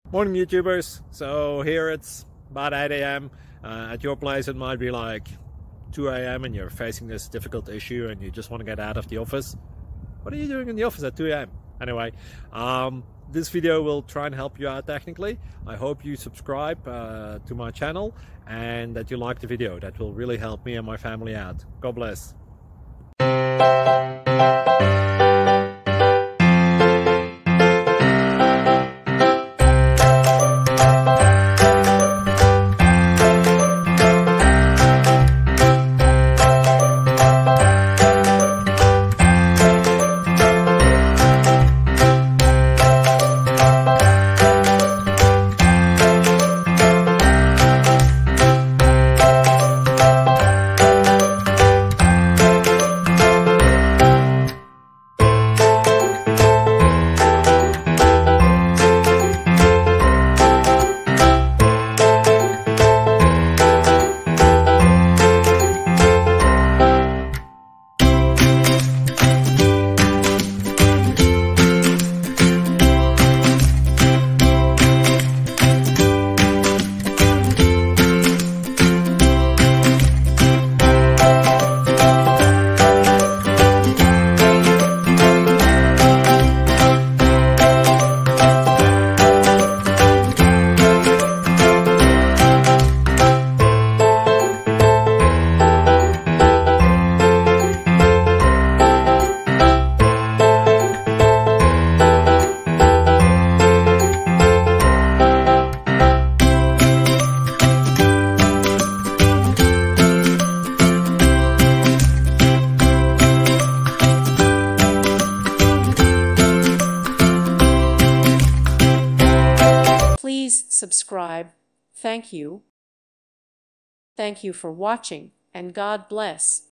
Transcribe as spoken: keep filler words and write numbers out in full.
Morning YouTubers. So here it's about eight A M Uh, at your place it might be like two A M and you're facing this difficult issue and you just want to get out of the office. What are you doing in the office at two A M? Anyway, um, this video will try and help you out technically. I hope you subscribe uh, to my channel and that you like the video. That will really help me and my family out. God bless. Please subscribe. Thank you. Thank you for watching, and God bless.